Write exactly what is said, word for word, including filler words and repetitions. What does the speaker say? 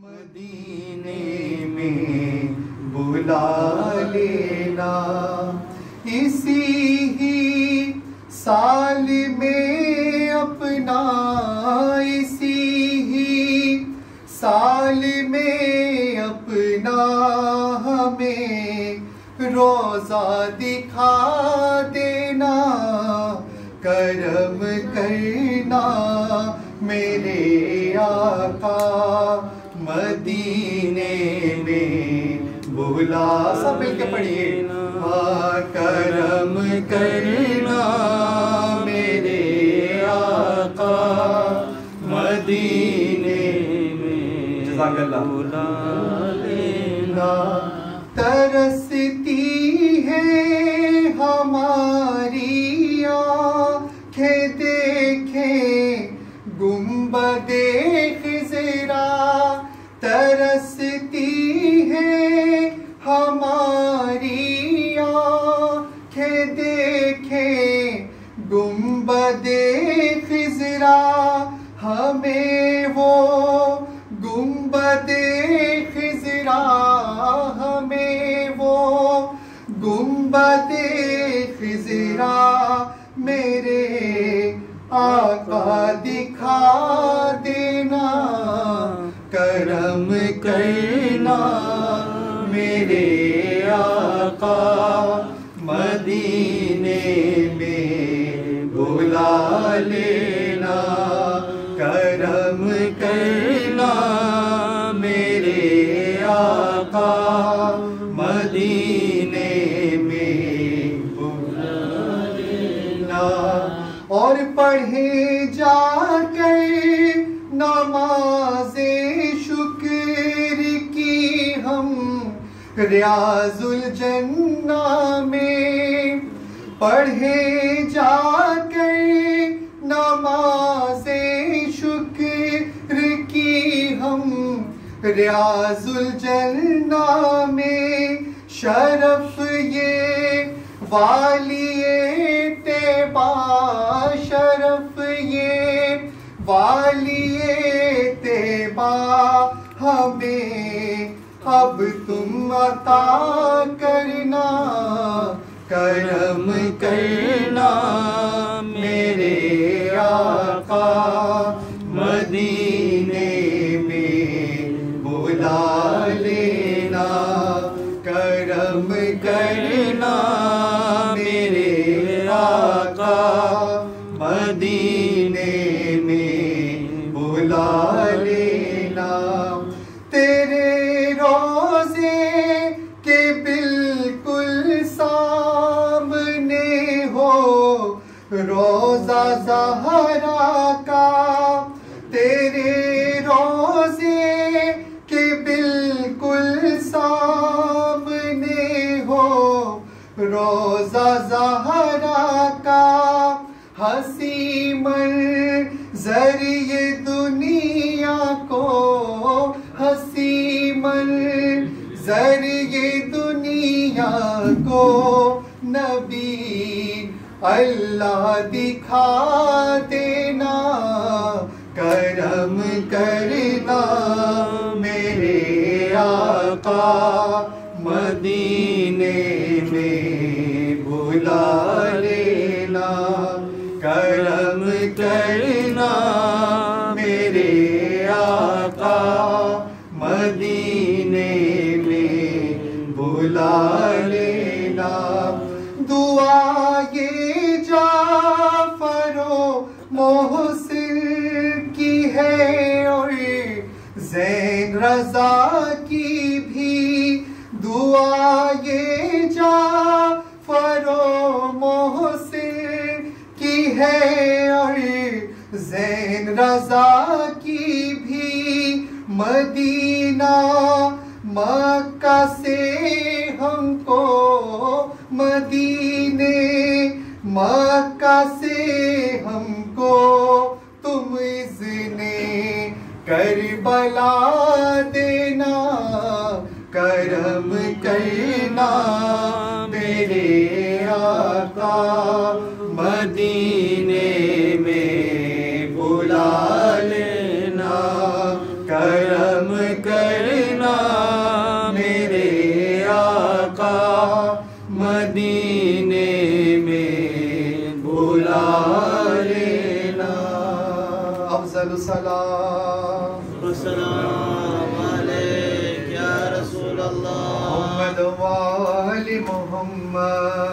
مدینے میں بلا لینا، اسی ہی سال میں اپنا، اسی ہی سال میں اپنا ہمیں روزہ دکھا دینا، کرم کرنا میرے آقا مدینے میں بلا۔ سب مل کے پڑھیے، کرم کرنا میرے آقا مدینے میں بلا لینا۔ ترستی ہے ہماری آنکھیں دیکھیں گنبد خضرا، ترستی ہے ہماری آنکھیں دیکھیں گنبد خضرا، ہمیں وہ گنبد خضرا، ہمیں وہ گنبد خضرا میرے آقا دکھا دینا، کرم کرنا میرے آقا مدینے میں بلا لینا، کرم کرنا میرے آقا مدینے میں بلا لینا۔ اور پڑھیں جا کر نماز شکر کی ہم ریاض الجنہ میں، پڑھیں جا کر نماز شکر کی ہم ریاض الجنہ میں، شرف یہ والی طیبہ، شرف یہ والی طیبہ ہمیں اب تم عطا کرنا، کرم کرنا میرے آقا مدینے میں بلا لینا، کرم کرنا میرے آقا مدینے میں بلا لینا۔ تیرے روزے کے بالکل سامنے ہو روضہ زہرا کا، تیرے روزے کے بالکل سامنے ہو روضہ زہرا کا، ہنسی منظر یہ دنیا کو، ہنسی منظر یہ دنیا کو نبی اللہ دکھا دینا، کرم کرنا میرے آقا مدینے میں بلا لینا، کرم کرنا میرے آقا مدینے میں بلا لینا۔ دعا یہ جعفر و محسن کی ہے اور زین رضا کی بھی، دعا یہ جعفر و محسن کی ہے اور زین رضا کی بھی، مدینہ مکہ سے ہم کو، مدینے مکہ سے ہم کو تم اذن کربلا دینا، کرم کرنا میرے آقا مدینے میں بلا لینا، کرم کرم کرنا میرے آقا مدینے میں بلا لینا افضل الصلاۃ السلام علیک یا رسول اللہ محمد وآل محمد